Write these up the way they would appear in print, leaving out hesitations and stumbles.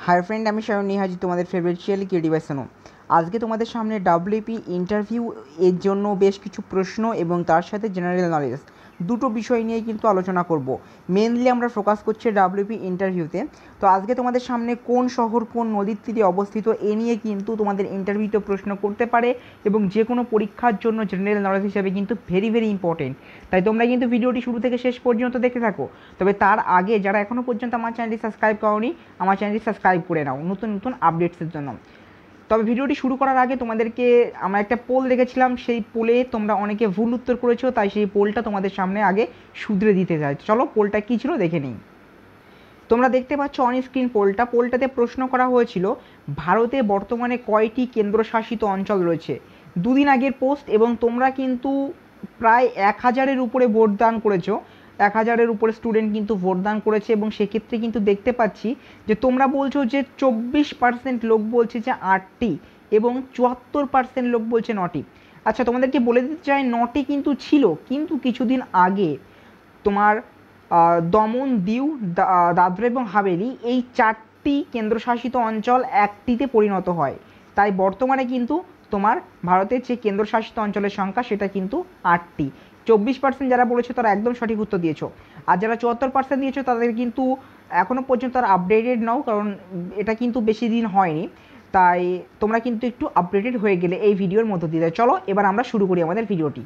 Hi friend, আমি সায়ন নিয়ে হাজির তোমাদের ফেভারিট চ্যানেল ক্রিয়েটিভ আইসনো। আজকে তোমাদের সামনে ডাব্লিউপি ইন্টারভিউ এর জন্য বেশ কিছু প্রশ্ন এবং তার সাথে জেনারেল নলেজ দুটো বিষয় নিয়ে কিন্তু আলোচনা করব। মেনলি আমরা ফোকাস করছি ডাব্লিউপি ইন্টারভিউতে। তো আজকে তোমাদের সামনে কোন শহর কোন নদীর তীরে অবস্থিত এ নিয়ে কিন্তু তোমাদের ইন্টারভিউতে প্রশ্ন করতে পারে এবং যে কোনো পরীক্ষার জন্য জেনারেল নলেজ হিসাবে কিন্তু ভেরি ভেরি ইম্পর্টেন্ট। তাই তোমরা কিন্তু ভিডিওটি শুরু থেকে শেষ পর্যন্ত দেখতে থাকো। তবে তার আগে যারা এখনও পর্যন্ত আমার চ্যানেলটি সাবস্ক্রাইব করোনি, আমার চ্যানেলটি সাবস্ক্রাইব করে নাও নতুন নতুন আপডেটসের জন্য। তবে ভিডিওটি শুরু করার আগে তোমাদেরকে আমরা একটা পোল রেখেছিলাম, সেই পোলে তোমরা অনেকে ভুল উত্তর করেছো, তাই সেই পোলটা তোমাদের সামনে আগে শুধরে দিতে চাই। চলো পোলটা কী ছিল দেখে নিই। তোমরা দেখতে পাচ্ছ অন স্ক্রিন পোলটাতে প্রশ্ন করা হয়েছিল ভারতে বর্তমানে কয়টি কেন্দ্রশাসিত অঞ্চল রয়েছে। দুদিন আগের পোস্ট এবং তোমরা কিন্তু প্রায় 1000-এর উপরে ভোট দান করেছো। 1000-এর উপরে স্টুডেন্ট কিন্তু ভোট দান করেছে এবং সেক্ষেত্রে কিন্তু দেখতে পাচ্ছি যে তোমরা বলছো যে 24% লোক বলছে যে 8টি এবং 74% লোক বলছে 9টি। আচ্ছা, তোমাদেরকে বলে দিতে চাই 9টি কিন্তু ছিল, কিন্তু কিছুদিন আগে তোমার দমন, দিউ, দাদরা এবং হাভেলি এই 4টি কেন্দ্রশাসিত অঞ্চল একটিতে পরিণত হয়। তাই বর্তমানে কিন্তু তোমার ভারতের যে কেন্দ্রশাসিত অঞ্চলের সংখ্যা সেটা কিন্তু 8টি। 24% যারা বলেছো তারা একদম সঠিক উত্তর দিয়েছো, আর যারা 74% দিয়েছো তাদের কিন্তু এখনও পর্যন্ত আর আপডেটেড নাও, কারণ এটা কিন্তু বেশি দিন হয়নি। তাই তোমরা কিন্তু একটু আপডেটেড হয়ে গেলে এই ভিডিওর মধ্য দিয়ে। চলো এবার আমরা শুরু করি আমাদের ভিডিওটি।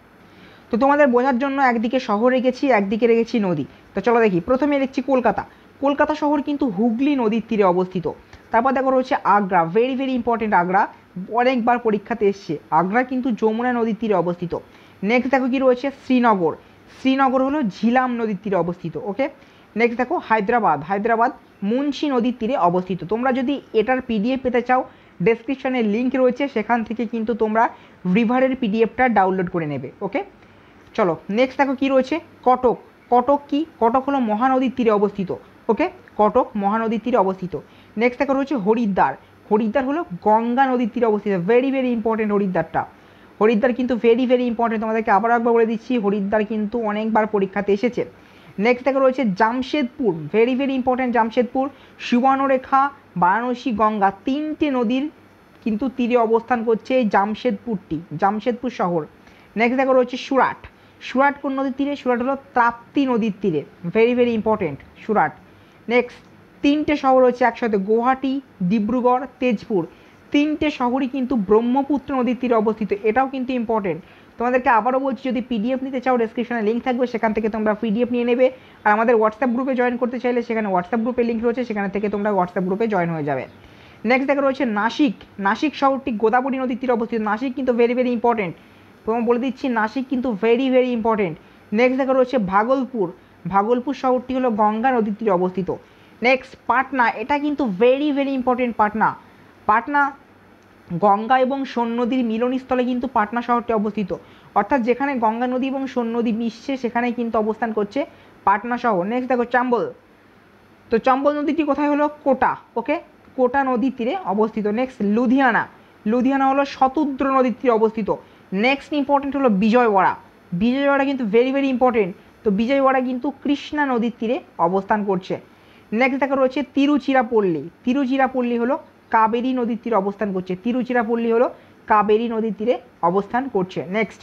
তো তোমাদের বোঝার জন্য একদিকে শহর রেখেছি, একদিকে রেখেছি নদী। তো চলো দেখি, প্রথমে দেখছি কলকাতা। কলকাতা শহর কিন্তু হুগলি নদীর তীরে অবস্থিত। তারপর দেখো রয়েছে Agra, very very important. Agra অনেকবার পরীক্ষাতে এসছে। আগ্রা কিন্তু যমুনা নদীর তীরে অবস্থিত। নেক্সট দেখো কি রয়েছে শ্রীনগর। শ্রীনগর হলো ঝিলাম নদীর তীরে অবস্থিত। ওকে, নেক্সট দেখো হায়দ্রাবাদ। হায়দ্রাবাদ মুন্সি নদীর তীরে অবস্থিত। তোমরা যদি এটার পিডিএফ পেতে চাও, ডেসক্রিপশনে লিঙ্ক রয়েছে, সেখান থেকে কিন্তু তোমরা রিভারের পিডিএফটা ডাউনলোড করে নেবে। ওকে, চলো নেক্সট দেখো কি রয়েছে কটক। কটক কি? কটক হলো মহানদীর তীরে অবস্থিত। ওকে, কটক মহানদীর তীরে অবস্থিত। নেক্সট দেখো রয়েছে হরিদ্বার। হরিদ্বার হলো গঙ্গা নদীর তীরে অবস্থিত। ভেরি ভেরি ইম্পর্টেন্ট হরিদ্বারটা। হরিদ্বার কিন্তু ভেরি ভেরি ইম্পর্টেন্ট, তোমাদেরকে আবারও একবার বলে দিচ্ছি, হরিদ্বার কিন্তু অনেকবার পরীক্ষাতে এসেছে। নেক্সট দেখো রয়েছে Jamshedpur, very very important Jamshedpur. Subarnarekha, Varanasi, Ganga 3টে নদীর কিন্তু তীরে অবস্থান করছে এই জামশেদপুরটি, জামশেদপুর শহর। নেক্সট দেখো রয়েছে সুরাট। সুরাট কোন নদীর তীরে? সুরাট হলো তাপ্তি নদীর তীরে। Very very important Surat. Next 3টে শহর রয়েছে একসাথে, গুয়াহাটি, ডিব্রুগড়, তেজপুর। 3টে শহরই কিন্তু ব্রহ্মপুত্র নদীর তীরে অবস্থিত। এটাও কিন্তু ইম্পর্টেন্ট। তোমাদেরকে আবারও বলছি, যদি পিডিএফ নিতে চাও ডেসক্রিপশনে লিঙ্ক থাকবে, সেখান থেকে তোমরা পিডিএফ নিয়ে নেবে। আর আমাদের হোয়াটসঅ্যাপ গ্রুপে জয়েন করতে চাইলে সেখানে হোয়াটসঅ্যাপ গ্রুপে লিঙ্ক রয়েছে, সেখান থেকে তোমরা হোয়াটসঅ্যাপ গ্রুপে জয়েন হয়ে যাবে। নেক্সট দেখা রয়েছে নাসিক। নাসিক শহরটি গোদাবরী নদীর তীরে অবস্থিত। নাসিক কিন্তু ভেরি ভেরি ইম্পর্টেন্ট, তোমার বলে দিচ্ছি নাসিক কিন্তু ভেরি ভেরি ইম্পর্টেন্ট। নেক্সট দেখা রয়েছে ভাগলপুর। ভাগলপুর শহরটি হলো গঙ্গা নদীর তীরে অবস্থিত। নেক্সট পাটনা, এটা কিন্তু very very important. Patna, Patna Ganga এবং সোন নদীর মিলনস্থলে কিন্তু পাটনা শহরটি অবস্থিত। অর্থাৎ যেখানে গঙ্গা নদী এবং সোন নদী মিশছে সেখানে কিন্তু অবস্থান করছে পাটনা শহর। নেক্সট দেখো চম্বল। তো চম্বল নদীটি কোথায় হলো? কোটা। ওকে, কোটা নদীর তীরে অবস্থিত। নেক্সট লুধিয়ানা। লুধিয়ানা হলো শতুদ্র নদীর তীরে অবস্থিত। নেক্সট ইম্পর্টেন্ট হলো বিজয়ওয়াড়া। বিজয়ওয়াড়া কিন্তু ভেরি ভেরি ইম্পর্টেন্ট। তো বিজয়ওয়াড়া কিন্তু কৃষ্ণা নদীর তীরে অবস্থান করছে। নেক্সট দেখা রয়েছে তিরুচিরাপল্লী। তিরুচিরাপল্লী হলো কাবেরী নদীর তীরে অবস্থান করছে। তিরুচিরাপল্লী হলো কাবেরী নদীর তীরে অবস্থান করছে। নেক্সট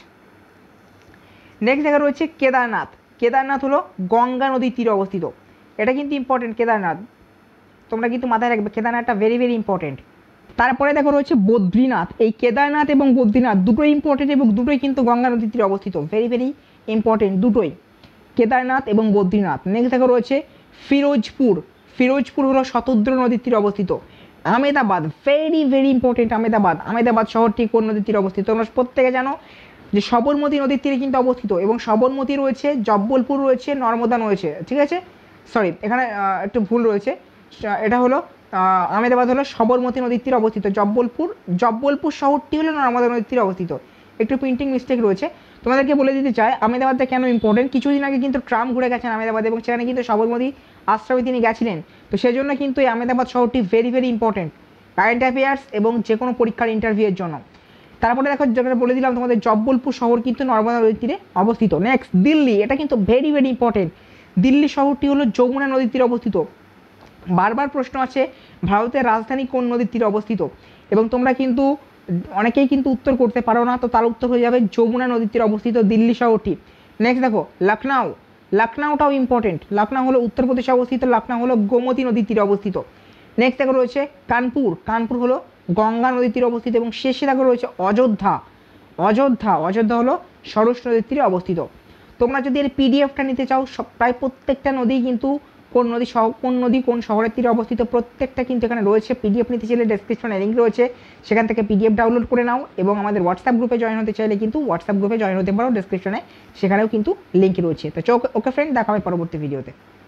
দেখা রয়েছে কেদারনাথ। কেদারনাথ হলো গঙ্গা নদীর তীরে অবস্থিত। এটা কিন্তু ইম্পর্টেন্ট কেদারনাথ, তোমরা কিন্তু মাথায় রাখবে, কেদারনাথটা ভেরি ভেরি ইম্পর্টেন্ট। তারপরে দেখো রয়েছে বদ্রীনাথ। এই কেদারনাথ এবং বদ্রীনাথ দুটোই ইম্পর্টেন্ট এবং দুটোই কিন্তু গঙ্গা নদীর তীরে অবস্থিত। ভেরি ভেরি ইম্পর্টেন্ট দুটোই, কেদারনাথ এবং বদ্রীনাথ। নেক্সট দেখো রয়েছে ফিরোজপুর। ফিরোজপুর হলো শতদ্র নদীর তীরে অবস্থিত। Ahmedabad, very very important Ahmedabad. Ahmedabad শহরটি কোন নদীর তীরে অবস্থিত? তোমরা প্রত্যেকে জানো যে সবরমতী নদীর তীরে কিন্তু অবস্থিত, এবং সবরমতী রয়েছে, জব্বলপুর রয়েছে, নর্মদা রয়েছে। ঠিক আছে, সরি এখানে একটু ভুল রয়েছে। এটা হলো আহমেদাবাদ হলো সবরমতী নদীর তীরে অবস্থিত। জব্বলপুর শহরটি হলো নর্মদা নদীর তীরে অবস্থিত। একটু প্রিন্টিং মিস্টেক রয়েছে। তোমাদেরকে বলে দিতে চাই আহমেদাবাদটা কেন ইম্পর্টেন্ট। কিছুদিন আগে কিন্তু ট্রাম্প ঘুরে গেছেন আহমেদাবাদ এবং সেখানে কিন্তু সবরমতী আশ্রমে তিনি গেছিলেন। তো সেই জন্য কিন্তু এই আহমেদাবাদ শহরটি very very important current affairs এবং যে কোনো পরীক্ষার ইন্টারভিউয়ের জন্য। তারপরে দেখো যেটা বলে দিলাম তোমাদের, জব্বলপুর শহর কিন্তু নর্মদা নদীর তীরে অবস্থিত। নেক্সট দিল্লি, এটা কিন্তু ভেরি ভেরি ইম্পর্টেন্ট। দিল্লি শহরটি হলো যমুনা নদীর তীরে অবস্থিত। বারবার প্রশ্ন আছে ভারতের রাজধানী কোন নদীর তীরে অবস্থিত, এবং তোমরা কিন্তু অনেকেই কিন্তু উত্তর করতে পারো না, তো তার উত্তর হয়ে যাবে যমুনা নদীর তীরে অবস্থিত দিল্লি শহরটি। নেক্সট দেখো লখনউ, লখনউটাও ইম্পর্টেন্ট, লখনউ হলো উত্তরপ্রদেশে অবস্থিত, লখনউ হলো গোমতী নদীর তীরে অবস্থিত। নেক্সট দেখো রয়েছে কানপুর, কানপুর হলো গঙ্গা নদীর তীরে অবস্থিত, এবং শেষে দেখো রয়েছে অযোধ্যা, অযোধ্যা, অযোধ্যা হলো সরস্বতী নদীর তীরে অবস্থিত। তোমরা যদি এর পিডিএফটা নিতে চাও, প্রায় প্রত্যেকটা নদী কিন্তু কোন নদী কোন শহরের তীরে অবস্থিত প্রত্যেকটা কিন্তু এখানে রয়েছে। পিডিএফ নিতে চাইলে ডেসক্রিপশনে লিঙ্ক রয়েছে, সেখান থেকে পিডিএফ ডাউনলোড করে নাও, এবং আমাদের হোয়াটসঅ্যাপ গ্রুপে জয়েন হতে চাইলে কিন্তু হোয়াটসঅ্যাপ গ্রুপে জয়েন হতে পারো, ডেসক্রিপশনে সেখানেও কিন্তু লিঙ্ক রয়েছে। তো ওকে ফ্রেন্ড, দেখা হবে পরবর্তী ভিডিওতে।